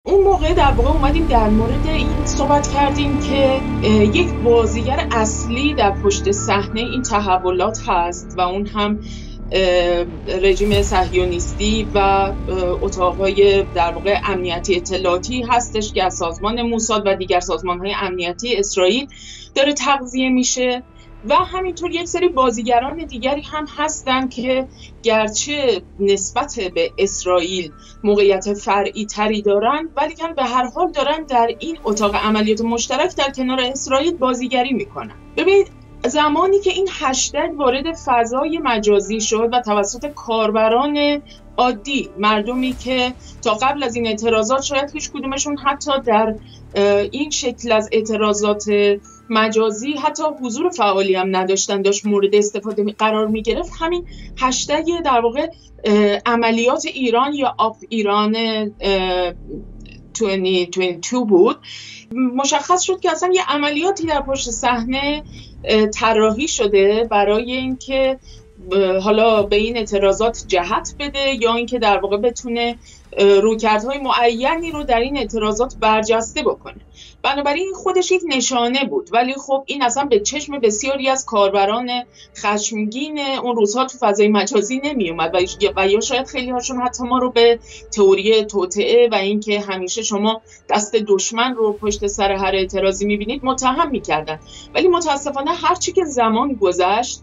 اون موقع در واقع اومدیم در مورد این صحبت کردیم که یک بازیگر اصلی در پشت صحنه این تحولات هست و اون هم رژیم صهیونیستی و اتاقهای در واقع امنیتی اطلاعاتی هستش که از سازمان موساد و دیگر سازمانهای امنیتی اسرائیل داره تغذیه میشه و همینطور یک سری بازیگران دیگری هم هستن که گرچه نسبت به اسرائیل موقعیت فرعی تری دارن ولی که به هر حال دارن در این اتاق عملیات مشترک در کنار اسرائیل بازیگری میکنن. ببینید زمانی که این هشتگ وارد فضای مجازی شد و توسط کاربران عادی، مردمی که تا قبل از این اعتراضات شاید هیچ کدومشون حتی در این شکل از اعتراضات مجازی حتی حضور فعالی هم نداشتن، داشت مورد استفاده قرار می گرفت، همین هشتگ در واقع عملیات ایران یا آپ ایران 2022 بود. مشخص شد که اصلا یه عملیاتی در پشت صحنه طراحی شده برای اینکه حالا به این اعتراضات جهت بده یا اینکه در واقع بتونه رویکردهای معینی رو در این اعتراضات برجسته بکنه. بنابراین خودش یک نشانه بود، ولی خب این اصلا به چشم بسیاری از کاربران خشمگین اون روزها تو فضای مجازی نمی اومد و یا شاید خیلی هاشون حتی ما رو به تئوری توطئه و اینکه همیشه شما دست دشمن رو پشت سر هر اعتراضی می‌بینید متهم می‌کردن. ولی متاسفانه هرچی که زمان گذشت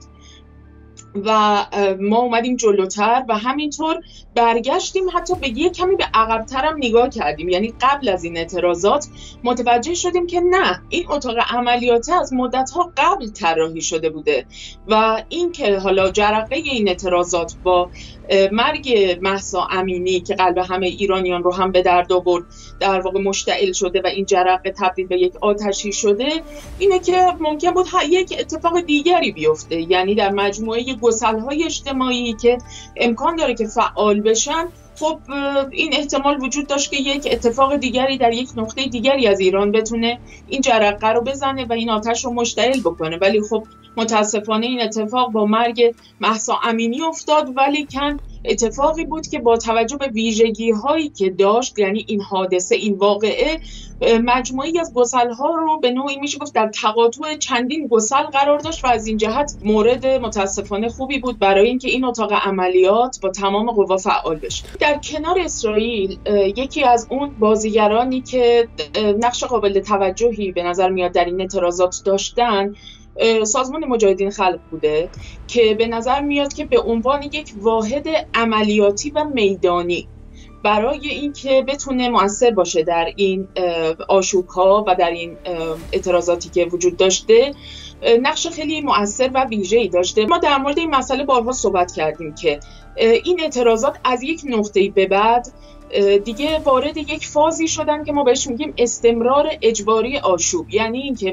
و ما اومدیم جلوتر و همینطور برگشتیم حتی به یه کمی به عقب‌تر هم نگاه کردیم، یعنی قبل از این اعتراضات متوجه شدیم که نه، این اتاق عملیات از مدت‌ها قبل طراحی شده بوده و این که حالا جرقه این اعتراضات با مرگ مهسا امینی که قلب همه ایرانیان رو هم به درد آورد در واقع مشتعل شده و این جرقه تبدیل به یک آتشی شده، اینه که ممکن بود یک اتفاق دیگری بیفته، یعنی در مجموعه گسل‌های اجتماعی که امکان داره که فعال بشن، خب این احتمال وجود داشت که یک اتفاق دیگری در یک نقطه دیگری از ایران بتونه این جرقه رو بزنه و این آتش رو مشتعل بکنه. ولی خب متاسفانه این اتفاق با مرگ مهسا امینی افتاد، ولی کن اتفاقی بود که با توجه به ویژگی هایی که داشت، یعنی این حادثه، این واقعه، مجموعی از گسل‌ها رو به نوعی میشه گفت در تقاطع چندین گسل قرار داشت و از این جهت مورد متاسفانه خوبی بود برای اینکه این اتاق عملیات با تمام قوا فعال بشه. در کنار اسرائیل یکی از اون بازیگرانی که نقش قابل توجهی به نظر میاد در این اعتراضات داشتن سازمان مجاهدین خلق بوده که به نظر میاد که به عنوان یک واحد عملیاتی و میدانی برای اینکه بتونه مؤثر باشه در این آشوب‌ها و در این اعتراضاتی که وجود داشته نقش خیلی مؤثر و ویژه‌ای داشته. ما در مورد این مسئله بارها صحبت کردیم که این اعتراضات از یک نقطه‌ای به بعد دیگه وارد یک فازی شدن که ما بهش میگیم استمرار اجباری آشوب، یعنی اینکه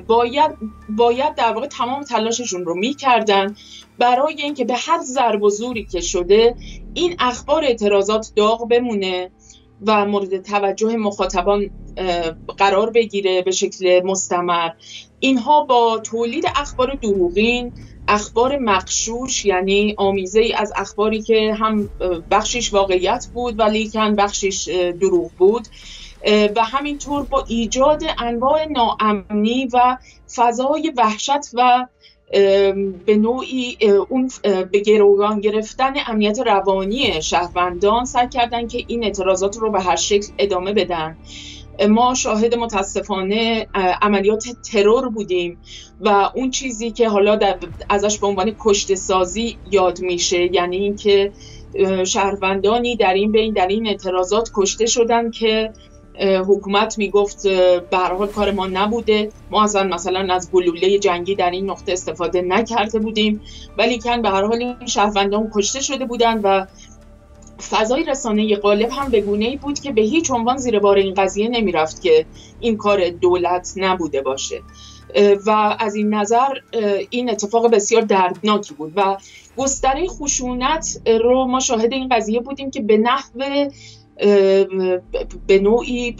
باید در واقع تمام تلاششون رو میکردن برای اینکه به هر ضرب و زوری که شده این اخبار اعتراضات داغ بمونه و مورد توجه مخاطبان قرار بگیره به شکل مستمر. اینها با تولید اخبار دروغین، اخبار مغشوش، یعنی آمیزه ای از اخباری که هم بخشش واقعیت بود ولی هم بخشش دروغ بود و همینطور با ایجاد انواع ناامنی و فضای وحشت و به نوعی اون به گروگان گرفتن امنیت روانی شهروندان سعی کردن که این اعتراضات رو به هر شکل ادامه بدن. ما شاهد متاسفانه عملیات ترور بودیم و اون چیزی که حالا ازش به عنوان کشته سازی یاد میشه، یعنی اینکه شهروندانی در این اعتراضات کشته شدن که حکومت میگفت به هر حال کار ما نبوده، ما مثلا از گلوله جنگی در این نقطه استفاده نکرده بودیم، ولی کن به هر حال این شهروندان کشته شده بودن و فضای رسانه‌ای غالب هم به گونه‌ای بود که به هیچ عنوان زیر بار این قضیه نمیرفت که این کار دولت نبوده باشه و از این نظر این اتفاق بسیار دردناکی بود و گستره خشونت رو ما شاهد این قضیه بودیم که به نحو به نوعی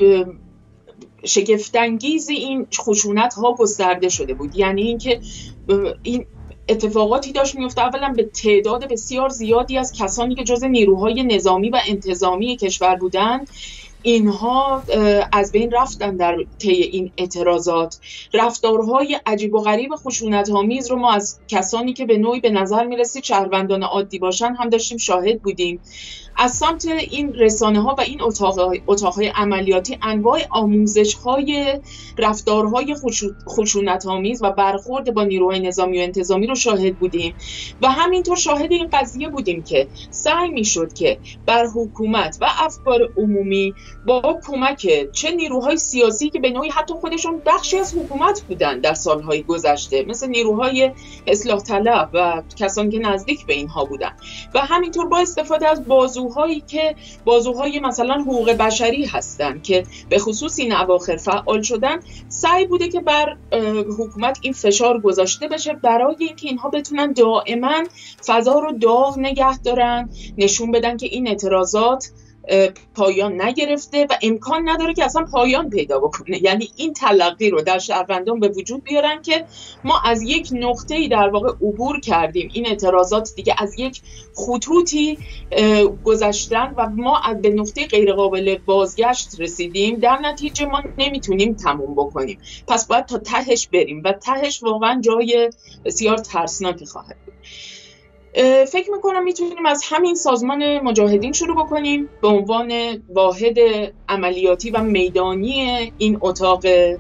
شگفت‌انگیز این خشونت ها گسترده شده بود. یعنی اینکه این اتفاقاتی داشت میفته اولا به تعداد بسیار زیادی از کسانی که جزء نیروهای نظامی و انتظامی کشور بودند اینها از بین رفتن در طی این اعتراضات. رفتارهای عجیب و غریب خشونت‌آمیز رو ما از کسانی که به نوعی به نظر می‌رسید شهروندان عادی باشن هم داشتیم شاهد بودیم. از سمت این رسانه‌ها و این اتاق‌های عملیاتی انواع آموزش‌های رفتارهای خشونت‌آمیز و برخورد با نیروهای نظامی و انتظامی رو شاهد بودیم و همینطور شاهد این قضیه بودیم که سعی می‌شد که بر حکومت و افکار عمومی با کمک چه نیروهای سیاسی که به نوعی حتی خودشون بخشی از حکومت بودن در سالهای گذشته، مثل نیروهای اصلاح طلب و کسانی که نزدیک به اینها بودن، و همینطور با استفاده از بازوهای مثلا حقوق بشری هستن که به خصوص این اواخر فعال شدن، سعی بوده که بر حکومت این فشار گذاشته بشه برای اینکه اینها بتونن دائما فضا رو داغ نگه دارن، نشون بدن که این اعتراضات پایان نگرفته و امکان نداره که اصلا پایان پیدا بکنه. یعنی این تلقی رو در شهروندان به وجود بیارن که ما از یک نقطه‌ای در واقع عبور کردیم، این اعتراضات دیگه از یک خطوطی گذشتن و ما به نقطه غیر قابل بازگشت رسیدیم، در نتیجه ما نمیتونیم تموم بکنیم، پس باید تا تهش بریم و تهش واقعا جای بسیار ترسناکی خواهد بود. فکر میکنم میتونیم از همین سازمان مجاهدین شروع بکنیم به عنوان واحد عملیاتی و میدانی این اتاق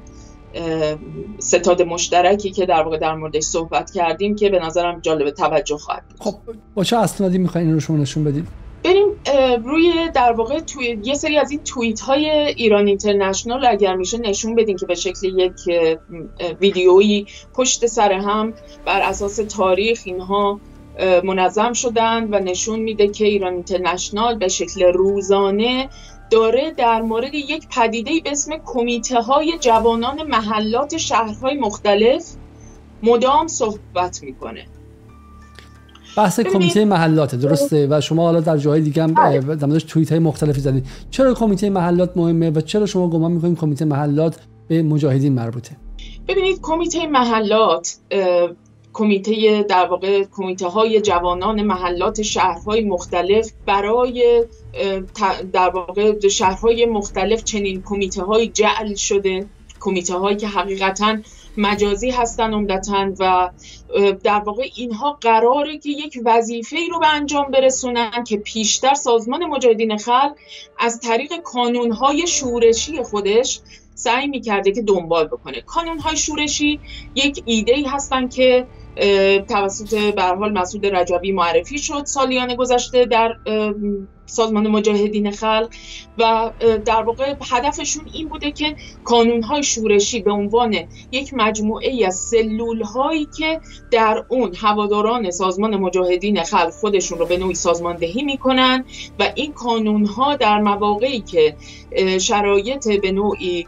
ستاد مشترکی که در واقع در موردش صحبت کردیم که به نظرم جالب توجه خواهد بود. خب با چه اسنادی میخواین این رو شما نشون بدید؟ بریم روی در واقع یه سری از این توییت های ایران اینترنشنال اگر میشه نشون بدین که به شکل یک ویدیویی پشت سر هم بر اساس تاریخ اینها منظم شدن و نشون میده که ایران اینترنشنال به شکل روزانه داره در مورد یک پدیده‌ای به اسم کمیته های جوانان محلات شهرهای مختلف مدام صحبت میکنه. بحث کمیته محلات درسته و شما حالا در جاهای دیگه هم در موردش توییت های مختلفی زدید. چرا کمیته محلات مهمه و چرا شما گمان میکنید کمیته محلات به مجاهدین مربوطه؟ ببینید، کمیته محلات کمیته در واقع کمیته های جوانان محلات شهرهای مختلف برای در واقع شهرهای مختلف چنین کمیته های جعل شده، کمیته هایی که حقیقتاً مجازی هستن عمدتاً و در واقع اینها قراره که یک وظیفه‌ای رو به انجام برسونن که پیشتر سازمان مجاهدین خلق از طریق کانون‌های شورشی خودش سعی می‌کرده که دنبال بکنه. کانون‌های شورشی یک ایده‌ای هستن که توسط به هر حال مسعود رجبی معرفی شد سالیان گذشته در سازمان مجاهدین خلق و در واقع هدفشون این بوده که کانون‌های شورشی به عنوان یک مجموعه از سلول‌هایی که در اون هواداران سازمان مجاهدین خلق خودشون رو به نوعی سازماندهی میکنن و این کانون‌ها در مواقعی که شرایط به نوعی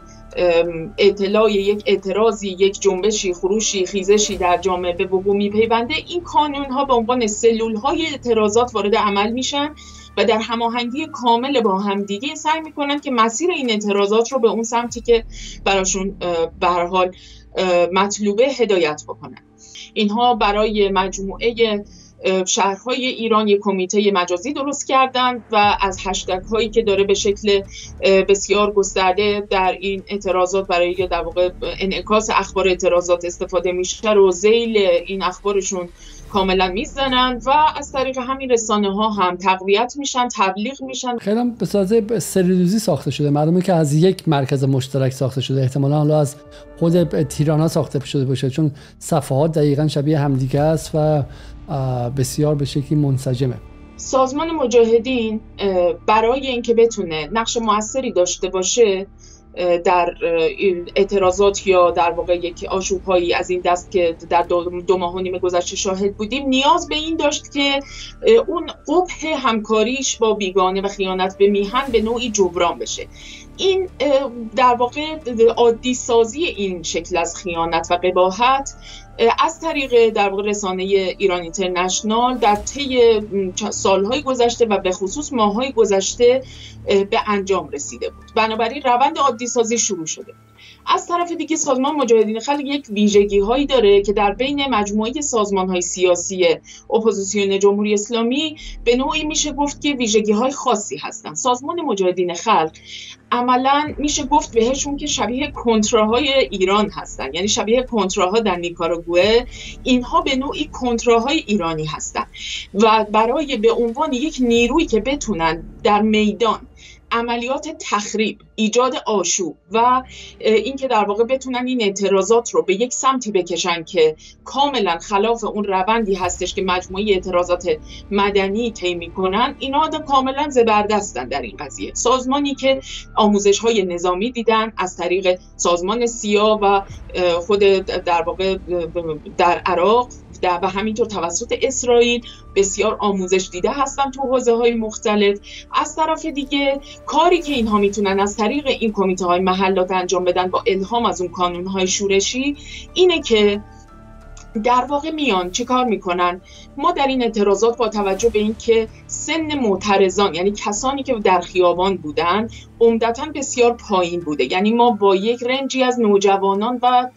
اطلاع یک اعتراضی، یک جنبشی، خروشی، خیزشی در جامعه به وقوع میپیونده، این کانون‌ها به عنوان سلول‌های اعتراضات وارد عمل میشن و در هماهنگی کامل با همدیگه سعی میکنن که مسیر این اعتراضات رو به اون سمتی که براشون به هر حال مطلوبه هدایت بکنن. اینها برای مجموعه شهرهای ایران یک کمیته مجازی درست کردند و از هشتگ هایی که داره به شکل بسیار گسترده در این اعتراضات برای در واقع انعکاس اخبار اعتراضات استفاده میشه رو ذیل این اخبارشون کاملا میزنن و از طریق همین رسانه ها هم تقویت میشن، تبلیغ میشن. خیلی هم به سازه سریالوزی ساخته شده، معلومه که از یک مرکز مشترک ساخته شده، احتمالا حالا از خود تیرانا ساخته شده باشه چون صفحات دقیقاً شبیه همدیگه است و بسیار به شکلی منسجمه. سازمان مجاهدین برای اینکه بتونه نقش موثری داشته باشه در اعتراضات یا در واقع یک آشوب‌هایی از این دست که در 2 ماه و نیم گذشته شاهد بودیم، نیاز به این داشت که اون قبح همکاریش با بیگانه و خیانت به میهن به نوعی جبران بشه. این در واقع عادی سازی این شکل از خیانت و قباحت از طریق در واقع رسانه ایران اینترنشنال در طی سالهای گذشته و به خصوص ماههای گذشته به انجام رسیده بود. بنابراین روند عادی سازی شروع شده. از طرف دیگه سازمان مجاهدین خلق یک ویژگی هایی داره که در بین مجموعه سازمان های سیاسی اپوزیسیون جمهوری اسلامی به نوعی میشه گفت که ویژگی های خاصی هستن. سازمان مجاهدین خلق عملاً میشه گفت بهشون که شبیه کنتراهای ایران هستن، یعنی شبیه کنتراها در نیکاراگوئه. اینها به نوعی کنتراهای ایرانی هستن و برای به عنوان یک نیرویی که بتونن در میدان عملیات تخریب، ایجاد آشوب و اینکه در واقع بتونن این اعتراضات رو به یک سمتی بکشن که کاملا خلاف اون روندی هستش که مجموعه اعتراضات مدنی طی میکنن، اینا کاملا زبردستن در این قضیه. سازمانی که آموزش‌های نظامی دیدن از طریق سازمان سیا و خود در واقع در عراق و همینطور توسط اسرائیل بسیار آموزش دیده هستن تو حوزه‌های مختلف. از طرف دیگه کاری که اینها میتونن از طریق این کمیته‌های محلات انجام بدن با الهام از اون کانون‌های شورشی اینه که در واقع میان چه کار میکنن؟ ما در این اعتراضات با توجه به این که سن معترضان، یعنی کسانی که در خیابان بودن، عمدتاً بسیار پایین بوده، یعنی ما با یک رنجی از نوجوانان و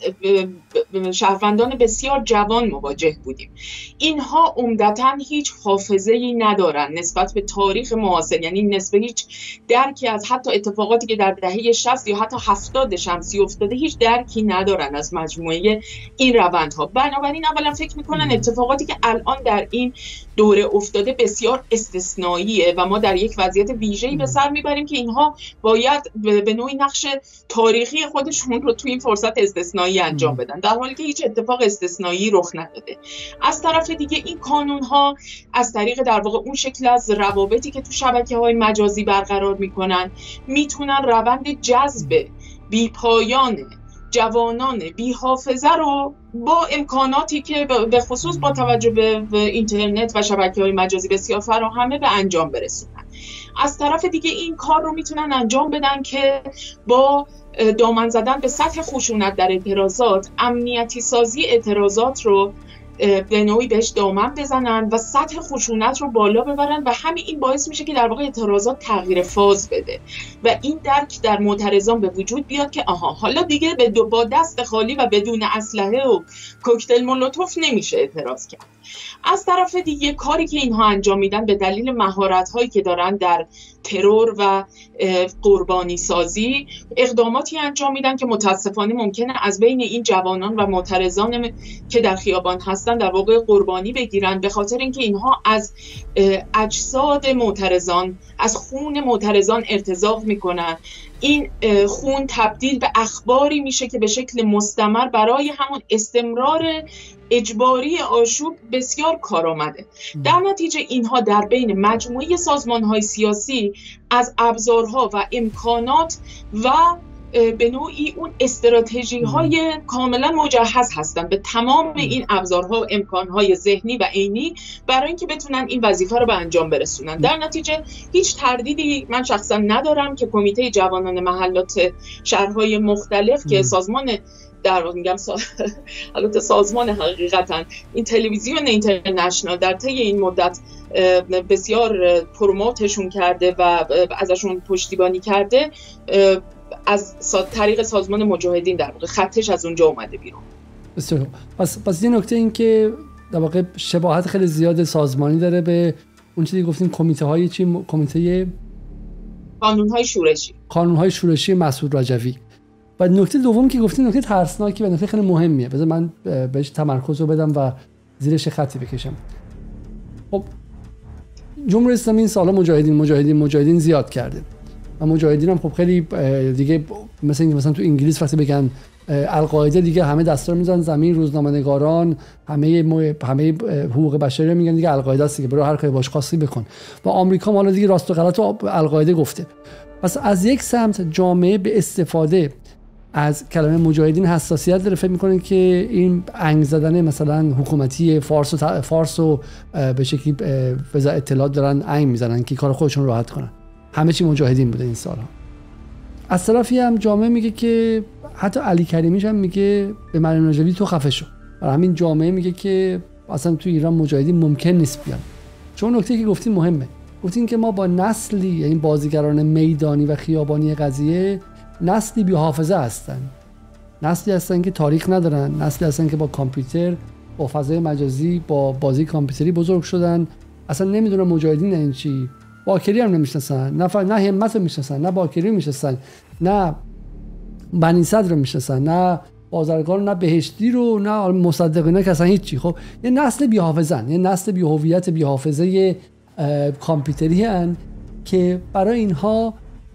شهروندان بسیار جوان مواجه بودیم. اینها عمدتاً هیچ حافظه‌ای ندارن نسبت به تاریخ معاصر، یعنی نسبت هیچ درکی از حتی اتفاقاتی که در دهه 60 یا حتی 70 شمسی افتاده هیچ درکی ندارن از مجموعه این روندها. بنابراین اولا فکر میکنن اتفاقاتی که الان در این دوره افتاده بسیار استثنائیه و ما در یک وضعیت ویژه‌ای به سر میبریم که اینها باید به نوعی نقش تاریخی خودشون رو توی این فرصت استثنایی انجام بدن، در حالی که هیچ اتفاق استثنایی رخ نداده. از طرف دیگه این کانون‌ها از طریق در واقع اون شکل از روابطی که تو شبکه‌های مجازی برقرار میکنن میتونن روند جذب بی‌پایان جوانان بی حافظه رو با امکاناتی که به خصوص با توجه به اینترنت و شبکه‌های مجازی بسیار فراهمه به انجام برسونن. از طرف دیگه این کار رو میتونن انجام بدن که با دامن زدن به سطح خشونت در اعتراضات، امنیتی سازی اعتراضات رو به نوعی بهش دامن بزنن و سطح خشونت رو بالا ببرن و همین این باعث میشه که در واقع اعتراضات تغییر فاز بده و این درک در معترضان به وجود بیاد که آها حالا دیگه با دست خالی و بدون اسلحه و کوکتل مولوتوف نمیشه اعتراض کرد. از طرف دیگه کاری که اینها انجام میدن به دلیل مهارت‌هایی که دارن در ترور و قربانی سازی اقداماتی انجام میدن که متاسفانه ممکنه از بین این جوانان و معترضان که در خیابان هستن در واقع قربانی بگیرن، به خاطر اینکه اینها از اجساد معترضان، از خون معترضان ارتزاق میکنن. این خون تبدیل به اخباری میشه که به شکل مستمر برای همون استمرار اجباری آشوب بسیار کارآمده. در نتیجه اینها در بین مجموعه سازمان‌های سیاسی از ابزارها و امکانات و به نوعی اون استراتژی‌های کاملا مجهز هستن به تمام این ابزارها و امکانهای ذهنی و عینی برای اینکه بتونن این وظیفه رو به انجام برسونن. در نتیجه هیچ تردیدی من شخصا ندارم که کمیته جوانان محلات شهرهای مختلف که سازمان در واقع میگم البته سازمان حقیقتا این تلویزیون اینترنشنال در طی این مدت بسیار پروموتشون کرده و ازشون پشتیبانی کرده، از طریق سازمان مجاهدین در واقع خطش از اونجا اومده بیرون. بسیار پس یه نکته این که در واقع شباهت خیلی زیاد سازمانی داره به اون چیزی گفتیم کمیته های چی؟ کمیته قانون‌های شورشی مسعود رجوی. و نکته دوم که گفتیم نکته ترسناکی و نکته خیلی مهمیه، بذار من بهش تمرکز رو بدم و زیرش خطی بکشم. خب جمهوری اسلامی این سالا مجاهدین زیاد کرده و مجاهدین هم خب خیلی دیگه مثلا تو انگلیس وقتی بگن القاعده دیگه همه دستا رو میزنن زمین، روزنامه‌نگاران همه حقوق بشری میگن دیگه القاعده است دیگه، برو هر کاری باش خواستی بکن. و آمریکا حالا دیگه راست و غلط رو القاعده گفته. پس از یک سمت جامعه به استفاده از کلمه مجاهدین حساسیت داره، فکر میکنه که این انگ زدن مثلا حکومتی فارس و به شکلی وزارت اطلاعات دارن انگ میزنن که کار خودشون راحت کنن. همه چی مجاهدین بوده این سالها. از طرفی هم جامعه میگه که حتی علی کریمیش هم میگه به مریم نجوی تو خفه شو، برای همین جامعه میگه که اصلا تو ایران مجاهدین ممکن نیست بیان. چون نکته که گفتین مهمه، گفتین که ما با نسلی، یعنی بازیگران میدانی و خیابانی قضیه، نسلی بی حافظه هستن، نسلی هستن که تاریخ ندارن، نسلی هستن که با کامپیوتر، با فضای مجازی، با بازی کامپیوتری بزرگ شدن، اصلا نمیدونن مجاهدین این چی، باکری هم نمیشناسن، نه همت رو میشناسن، نه باکری میشناسن، نه بنی صدر رو میشناسن، نه بازرگان، نه بهشتی رو، نه مصدقینا که اصلا هیچی. خب یه نسل بی حافظن، یه نسل بی هویت، بی حافظه کامپیوتری ان که برای اینها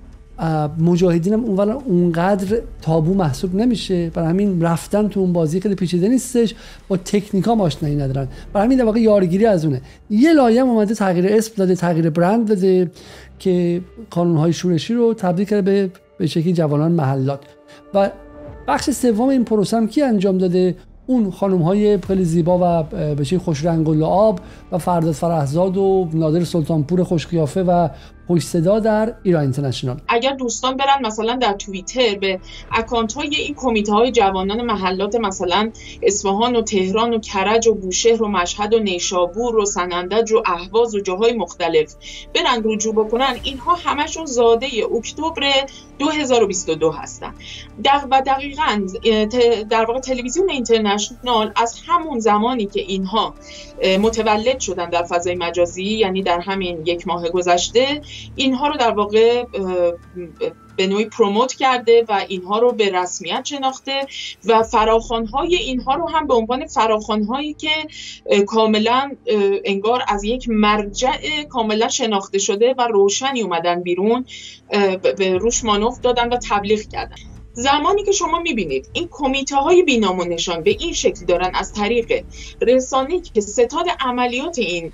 مجاهدین هم اونقدر تابو محسوب نمیشه. برای همین رفتن تو اون بازی خیلی پیچیده نیستش، با تکنیکا آشنایی ندارن. برای همین در واقع یارگیری از اونه. یه لایه هم اومده تغییر اسم داده، تغییر برند داده که کانون‌های شورشی رو تبدیل کرده به شکلی جوانان محلات. و بخش سوم این پروسه هم کی انجام داده؟ اون خانم‌های خیلی زیبا و به شکلی خوش رنگ و لعاب و فرداد فرهزاد و نادر سلطانپور خوش قیافه و خوش صدا در ایران اینترنشنال. اگر دوستان برن مثلا در توییتر به اکانت‌های این کمیته‌های جوانان محلات مثلا اصفهان و تهران و کرج و بوشهر و مشهد و نیشابور و سنندج و اهواز و جاهای مختلف برن رجوع بکنن، اینها همشون زاده اکتبر 2022 هستن. و دقیقاً در واقع تلویزیون اینترنشنال از همون زمانی که اینها متولد شدن در فضای مجازی، یعنی در همین یک ماه گذشته، اینها رو در واقع به نوعی پروموت کرده و اینها رو به رسمیت شناخته و فراخوان‌های اینها رو هم به عنوان فراخوان‌هایی که کاملا انگار از یک مرجع کاملا شناخته شده و روشنی اومدن بیرون، به روش مانور دادن و تبلیغ کردن. زمانی که شما میبینید این کمیته های بینام و نشان به این شکل دارن از طریق رسانه‌ای که ستاد عملیات این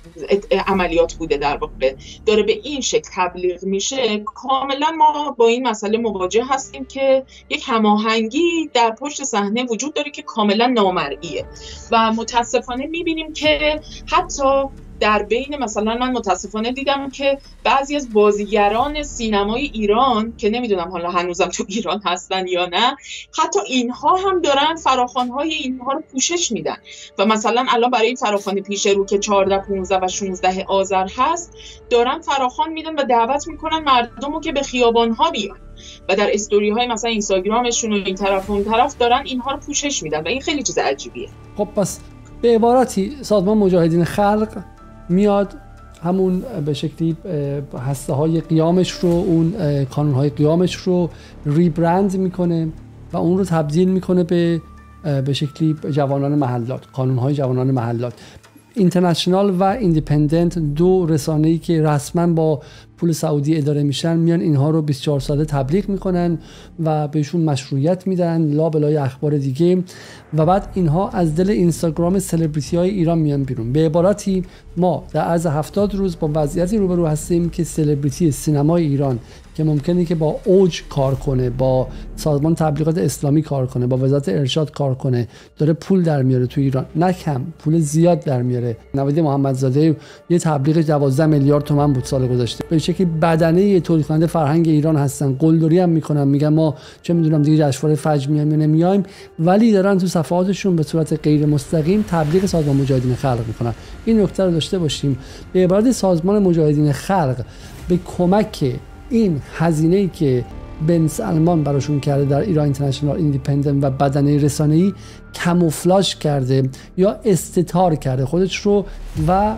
عملیات بوده در واقع داره به این شکل تبلیغ میشه، کاملا ما با این مسئله مواجه هستیم که یک هماهنگی در پشت صحنه وجود داره که کاملا نامرئیه. و متاسفانه میبینیم که حتی در بین مثلا من متاسفانه دیدم که بعضی از بازیگران سینمای ایران که نمیدونم حالا هنوزم تو ایران هستن یا نه، حتی اینها هم دارن فراخوان‌های اینها رو پوشش میدن و مثلا الان برای این فراخوان پیش رو که 14 15 و 16 آذر هست دارن فراخوان میدن و دعوت میکنن مردم رو که به خیابان‌ها بیان و در استوری‌های مثلا اینستاگرامشون و این طرف و اون طرف دارن اینها رو پوشش میدن و این خیلی چیز عجیبیه. خب پس به عبارتی سازمان مجاهدین خلق میاد همون به شکلی هسته های قیامش رو، اون کانون های قیامش رو ریبرند میکنه و اون رو تبدیل میکنه به شکلی جوانان محلات، کانون های جوانان محلات. اینترنشنال و ایندیپندنت، دو رسانه‌ای که رسما با پول سعودی اداره میشن، میان اینها رو 24 ساعته تبلیغ میکنن و بهشون مشروعیت میدن لا بلای اخبار دیگه و بعد اینها از دل اینستاگرام سلبریتی های ایران میان بیرون. به عبارتی ما در عرض 70 روز با وضعیتی روبرو هستیم که سلبریتی سینمای ایران که ممکنه که با اوج کار کنه، با سازمان تبلیغات اسلامی کار کنه، با وزارت ارشاد کار کنه، داره پول در میاره تو ایران، نه کم پول زیاد در میاره. نوید محمدزاده یه تبلیغ 12 میلیارد تومان بود سال گذشته. به شکلی بدنه تولید کننده فرهنگ ایران هستن، قلدری هم میکنن، میگن ما چه میدونم دیگه جشنواره فجر میایم یا نمیایم، ولی دارن تو صفحاتشون به صورت غیر مستقیم تبلیغ سازمان مجاهدین خلق میکنن. این نکته رو داشته باشیم. به عبارت سازمان مجاهدین خلق به کمک این هزینه‌ای که بن سلمان براشون کرده در ایران اینترنشنال ایندیپندنت و بدنه رسانه‌ای کاموفلاژ کرده یا استتار کرده خودش رو و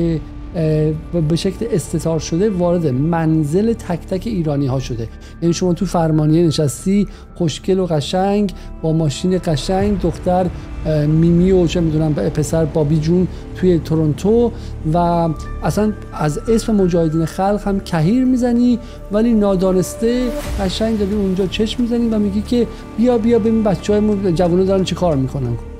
به شکل استتار شده وارد منزل تک تک ایرانی ها شده. یعنی شما تو فرمانیه نشستی خوشگل و قشنگ با ماشین قشنگ، دختر میمی و چه میدونم پسر بابی جون توی تورنتو و اصلا از اسم مجاهدین خلق هم کهیر میزنی، ولی نادانسته قشنگ داری اونجا چشم میزنی و میگی که بیا بیا ببین بچه‌های جوونا دارن چه کار میکنن.